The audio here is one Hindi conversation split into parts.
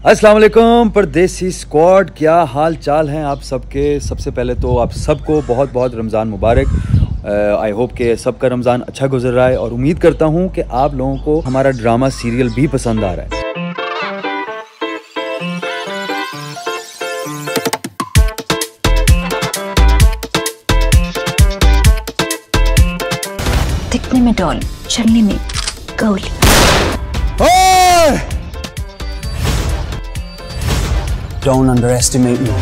अस्सलाम वालेकुम परदेसी स्क्वाड, क्या हाल चाल हैं आप सबके। सबसे पहले तो आप सबको बहुत बहुत रमज़ान मुबारक। आई होप कि सबका रमज़ान अच्छा गुजर रहा है और उम्मीद करता हूँ कि आप लोगों को हमारा ड्रामा सीरियल भी पसंद आ रहा है। दिखने में डॉल, चलने में गौली। Don't underestimate me.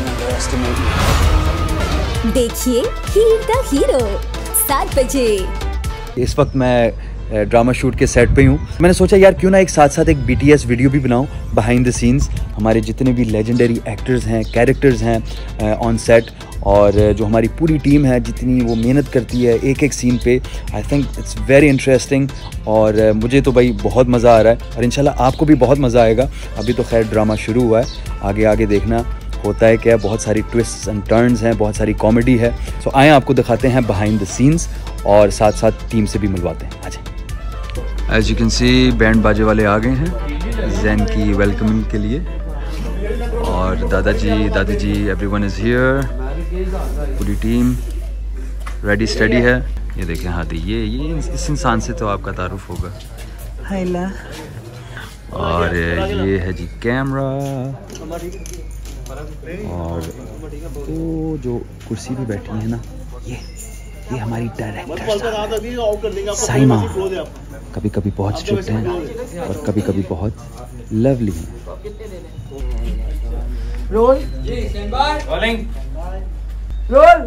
देखिए हीर द हीरो 7 बजे। इस वक्त मैं ड्रामा शूट के सेट पे हूँ। मैंने सोचा यार क्यों ना एक साथ साथ एक BTS वीडियो भी बनाऊँ, बिहाइंड द सीन्स। हमारे जितने भी लेजेंडरी एक्टर्स हैं, कैरेक्टर्स हैं ऑन सेट, और जो हमारी पूरी टीम है जितनी वो मेहनत करती है एक एक सीन पे। I think it's very interesting और मुझे तो भाई बहुत मज़ा आ रहा है और इंशाल्लाह आपको भी बहुत मज़ा आएगा। अभी तो खैर ड्रामा शुरू हुआ है, आगे आगे देखना होता है क्या। बहुत सारी ट्विस्ट्स एंड टर्न्स हैं, बहुत सारी कॉमेडी है। सो आए आपको दिखाते हैं बिहाइंड द सीन्स और साथ साथ टीम से भी मिलवाते हैं। आ जाए। As you can see band बाजे वाले आ गए हैं जैन की वेलकमिंग के लिए, और दादाजी दादी जी एवरीवन इज़ हियर। पूरी टीम रेडी स्टडी है। ये देखें हाथी, ये इस इंसान से तो आपका तारुफ होगा। हाइला। और ये है जी कैमरा, और वो जो कुर्सी पे बैठी है ना, ये हमारी डायरेक्टर साइमा। कभी कभी बहुत स्ट्रिक्ट हैं और कभी कभी बहुत लवली हैं। Roll rolling roll.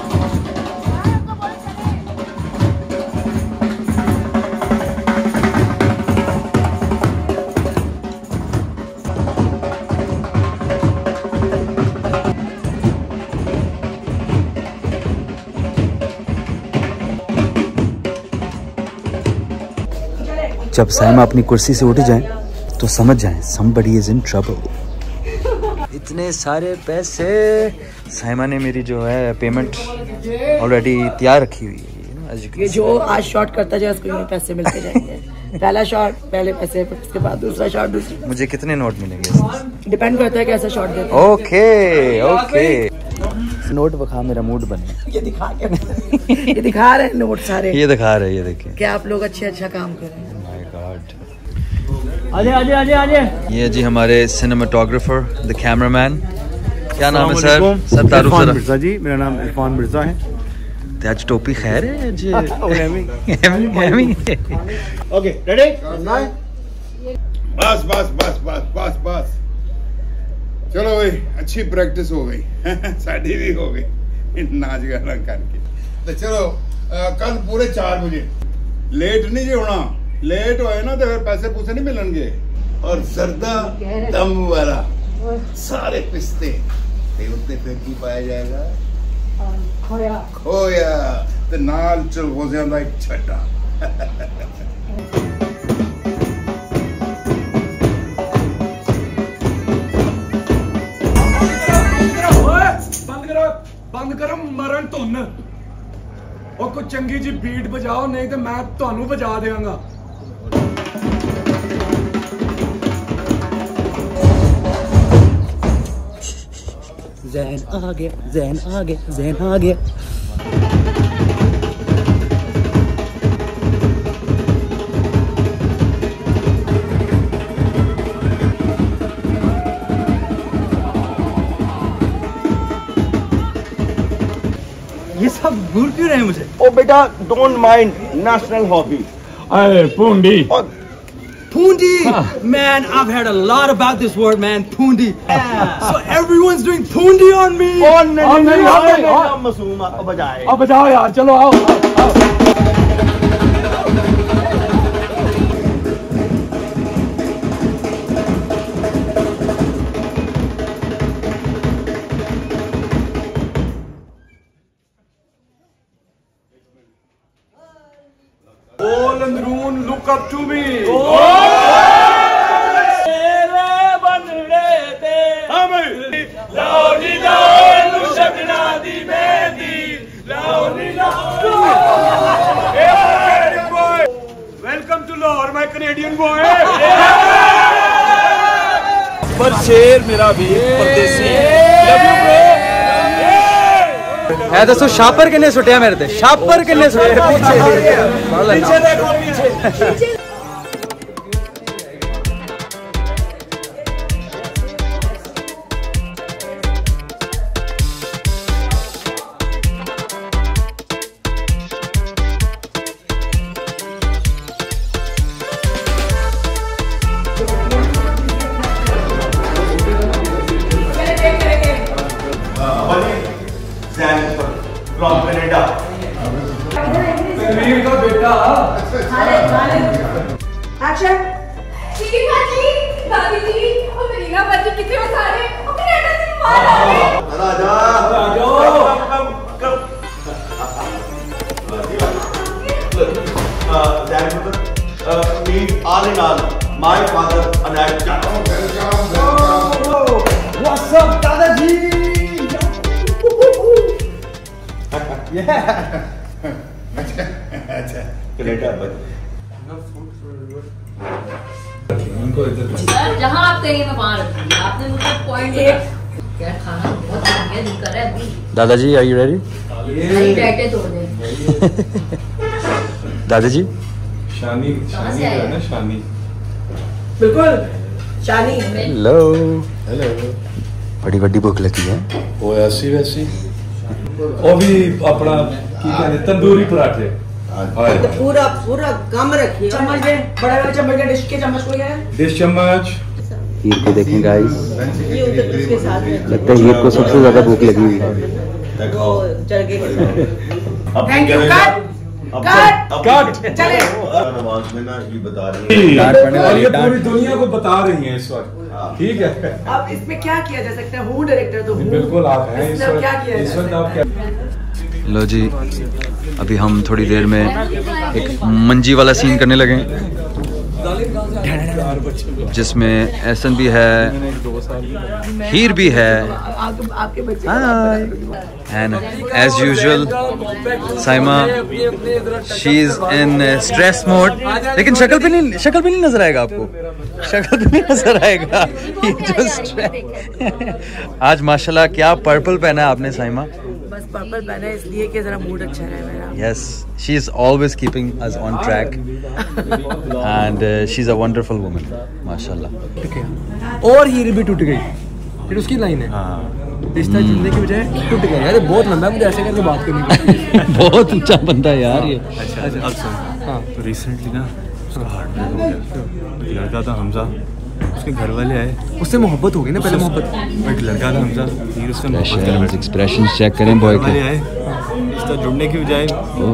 जब साइमा अपनी कुर्सी से उठ जाए तो समझ जाएं somebody is in trouble। इतने सारे पैसे। साइमा ने मेरी जो है पेमेंट ऑलरेडी तैयार रखी हुई है। ये जो आज शॉट करता जाए उसको यूँ पैसे मिलते जाएंगे। पहला शॉट पहले पैसे, उसके बाद दूसरा शॉट दूसरी। मुझे कितने नोट मिलेंगे? डिपेंड करता है कैसा शॉट देते हैं। ओके नोट बखा, मेरा मूड बने। ये दिखा के ये दिखा रहे हैं नोट सारे, ये दिखा रहे हैं। ये देखिए क्या आप लोग अच्छा काम कर रहे हैं। आजे। ये जी हमारे सिनेमाटोग्राफर, द कैमरामैन। क्या नाम है सर? इरफान मिर्जा जी, मेरा नाम इरफान मिर्जा है। तो आज टोपी खैर है आज। Okay ready? बस बस बस बस बस बस। चलो भाई, अच्छी प्रैक्टिस हो गई। साड़ी भी हो गई नाच गाना करके। तो चलो कल पूरे 4 बजे। लेट नहीं जी होना, लेट होए ना तो फिर पैसे पूसे नहीं मिलेंगे। और जर्दा दम वाला सारे पिस्ते उत्ते फिर की पाया जाएगा? खोया ते नाल चलगोज़ियां दा एक छट्टा। बंद करो मरण धुन। और कोई चंगी जी बीट बजाओ, नहीं तो मैं ਤੁਹਾਨੂੰ बजा देंगा। ज़ैन आ गया, ज़ैन आ गया, ज़ैन आ गया। ये सब भूल क्यों रहे हैं मुझे? ओ बेटा, डोंट माइंड, नेशनल हॉबी। अरे Poondi Pundi, man, I've heard a lot about this word, man. Pundi. So everyone's doing pundi on me. मासूम अब बजाए। अब बजाओ यार, चलो आओ। All in the room, look up to me. Welcome to Lahore, my Canadian boy. Super शेर मेरा वीर परदेसी लव यू ब्रो है दोस्तों शापर किन्ने सुटिया मेरे ते शापर किन्ने सुटिया पीछे देखो पीछे फ्रॉम कनाडा वीर का बेटा एक्शन जी भाजी भाभी जी और मेरीना भाजी कितने हो सारे और कनाडा से बाहर आ गए meet all in all my father Anand What's up, दादाजी? अच्छा कनाडा जहाँ आप कहेंगे मैं वहाँ रखूंगी। आपने मुझे पॉइंट क्या खाना बहुत बढ़िया दिख रहा है अभी। दादाजी आर यू रेडी? बैठे तोड़ दे। दादाजी शानी शानी है ना शानी बिल्कुल शानी हेलो हेलो बड़ी बड़ी भूख लगी है वो ऐसी वैसी वो भी अपना की कहते तंदूरी पराठे पूरा पूरा कम रखिए चम्मच दे बड़ा वाला चम्मच दे डिश के चम्मच कोई है डिश चम्मच हीर को देखें गाइस ये उधर उसके साथ में लगता है हीर को सबसे ज्यादा भूख लगी हुई है वो जरगे के साथ थैंक यू कट चले नमाज में ना ये बता रही है और ये पूरी दुनिया को बता रही हैं इस वक्त ठीक है। अब इसमें क्या किया जा सकता है हूँ डायरेक्टर तो हूँ बिल्कुल आप हैं इस वक्त आप क्या लो जी अभी हम थोड़ी देर में एक मंजी वाला सीन करने लगे जिसमें एहसन भी है हीर भी है आपके बच्चे and as usual Saima she is in stress mode लेकिन शक्ल पे नहीं नजर आएगा आपको शक्ल पे नहीं नजर आएगा ये जो स्ट्रेस आज माशाल्लाह क्या पर्पल पहना है आपने साइमा बस पर्पल पहना है इसलिए कि जरा मूड अच्छा रहे मेरा Yes, she is always keeping us on track, and she's a wonderful woman, माशाल्लाह। और हीर भी टूट गई फिर उसकी लाइन है रिश्ता चुनने की बजाय टूट गया यार बहुत लंबा है मुझे ऐसे करके बात करनी बहुत ऊंचा बंदा है यार ये। अच्छा अब सुन हाँ तो रिसेंटली ना उसका हार्ट ब्रेक हो गया लड़का था हमजा उसके घर वाले आए उससे मोहब्बत हो गई ना पहले मोहब्बत बट लड़का था हमजा फिर उससे मोहब्बत एक्सप्रेशंस चेक करें बॉय के आए रिश्ता जुड़ने की बजाय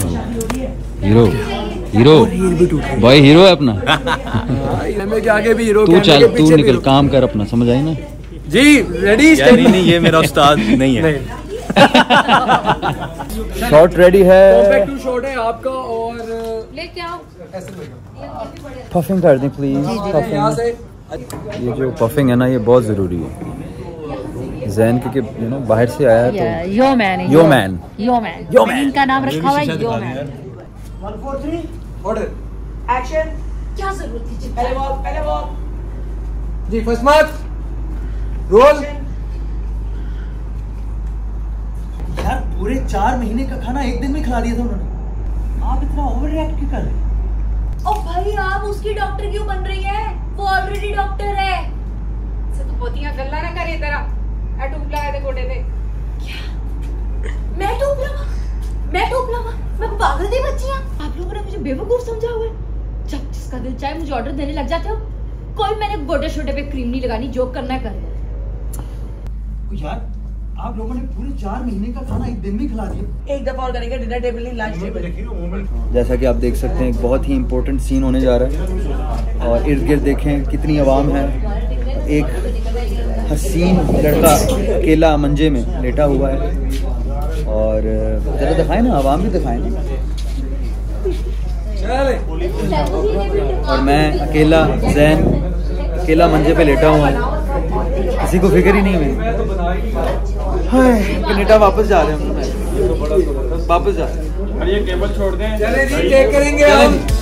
हीरो बॉय हीरो है अपना के आगे भी हीरो तू चल तू निकल काम कर अपना समझ आई ना जी रेडी नहीं ये मेरा उस्ताद नहीं है शॉट रेडी है परफेक्ट टू शॉट है आपका और लेके आओ पफिंग कर दें प्लीज यहाँ से ये जो पफिंग है ना ये बहुत ज़रूरी है जैन क्योंकि यू नो बाहर से आया तो यो मैन यो मैन इनका नाम रखा हुआ है यो मैन 1 4 3 ऑर्डर एक्शन क्या जरूरत थी पहले बॉल जी फर्स्ट मार्क रोल यार पूरे 4 महीने का खाना एक दिन में खिला दिया था उन्होंने आप इतना ओवर रिएक्ट क्यों कर रहे हैं ओ भाई आप उसकी डॉक्टर क्यों बन रही है वो ऑलरेडी डॉक्टर है से तो पोतियां गल्ला ना करे तेरा टूप लगाए थे गोडे पे क्या मैं टूप लगा मैं पागल दी बच्ची हूं आप लोगों ने मुझे बेवकूफ समझा हुआ है जब जिसका दिल चाहे मुझे ऑर्डर देने लग जाते हो कोई मैंने गोडे छोटे पे क्रीम नहीं लगानी जो करना है कर यार आप लोगों ने पूरे 4 महीने का खाना एक दिन में खिला दिया एक दफा और करेंगे डिनर टेबल नहीं लंच टेबल जैसा कि आप देख सकते हैं एक बहुत ही इम्पोर्टेंट सीन होने जा रहा है और इर्द गिर्द देखें कितनी आवाम है एक हसीन लड़का अकेला मंजे में लेटा हुआ है और जरा दिखाएं ना आवाम भी दिखाएं ना और मैं अकेला जैन अकेला मंजे पे लेटा हुआ किसी को फिक्र ही नहीं है कनाडा वापस जा रहे हैं हम वापस जा रहे हैं ये केबल छोड़ दें चले जी टेक करेंगे हम